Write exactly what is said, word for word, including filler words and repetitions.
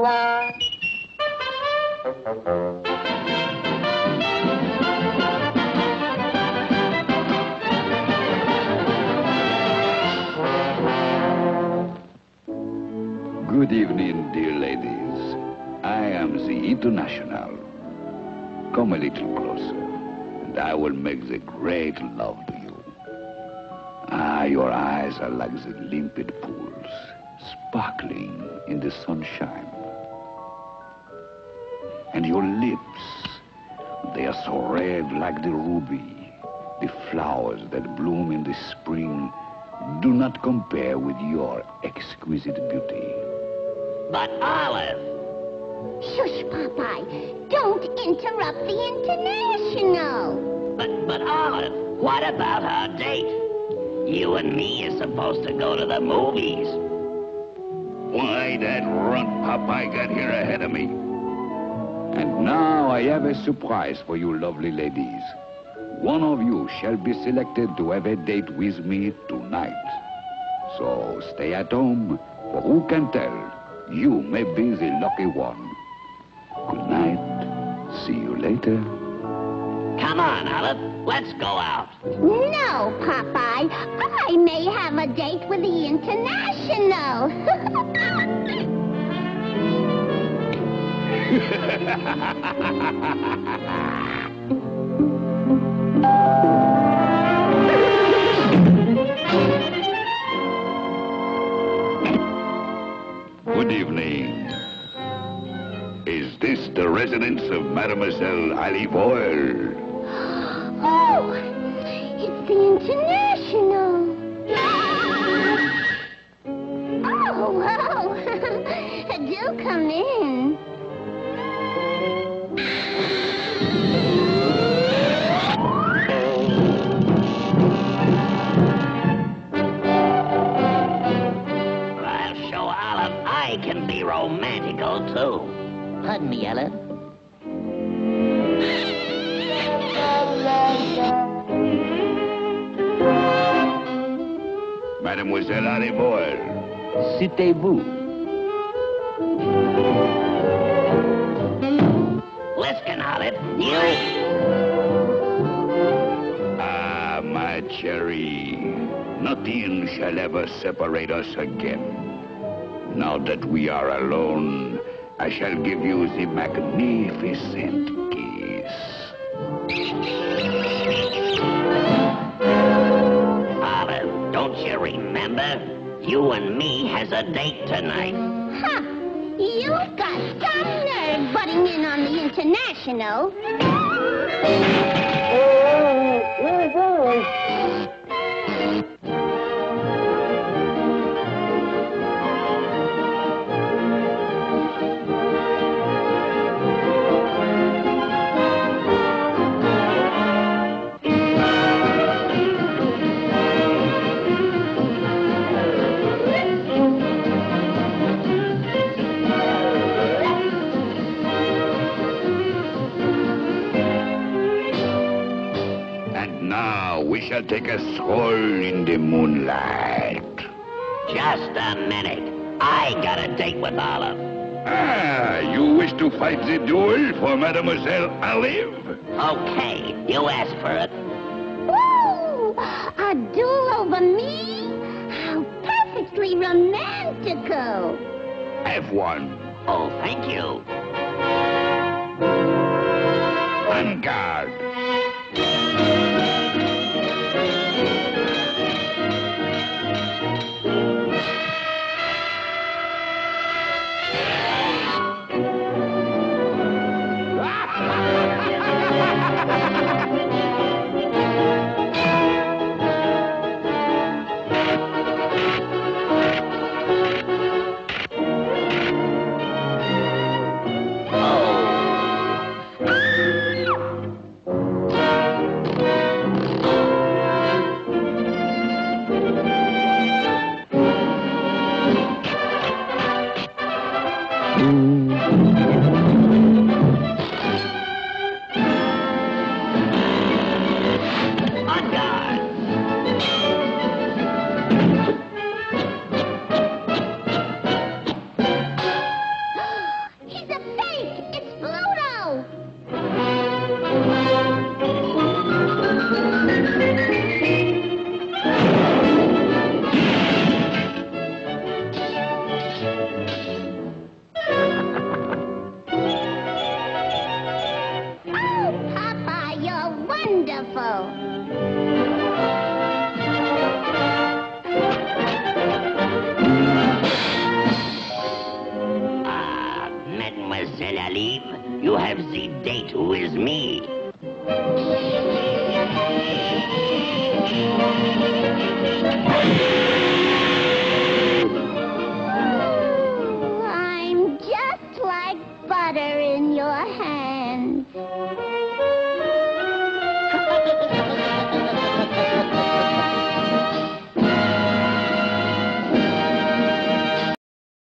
revoir. Good evening, dear ladies. I am the International. Come a little closer, and I will make the great love to you. Ah, your eyes are like the limpid pools, sparkling in the sunshine. And your lips, they are so red like the ruby. The flowers that bloom in the spring do not compare with your exquisite beauty. But Olive... Shush, Popeye. Don't interrupt the International. But, but Olive, what about our date? You and me are supposed to go to the movies. Why, that runt Popeye got here ahead of me. And now I have a surprise for you lovely ladies. One of you shall be selected to have a date with me tonight. So stay at home, for who can tell? You may be the lucky one. Good night. See you later. Come on, Olive. Let's go out. No, Popeye. I may have a date with the International. Good evening. Is this the residence of Mademoiselle Olive Oil? Oh, it's the International. Oh, well, do come in. I'll show Olive I can be romantical, too. Pardon me, Ellen. Mademoiselle Olive Oil. Citez-vous. Listen, Olive, you... Ah, my cherry. Nothing shall ever separate us again. Now that we are alone, I shall give you the magnificent kiss. Olive, don't you remember? You and me has a date tonight. Huh. You've got some nerve butting in on the International. We shall take a stroll in the moonlight. Just a minute. I got a date with Olive. Ah, you wish to fight the duel for Mademoiselle Olive? Okay, you asked for it. Ooh, a duel over me? How perfectly romantical. Have one. Oh, thank you. On guard. beautiful. Ah, Mademoiselle Olive, you have the date with me.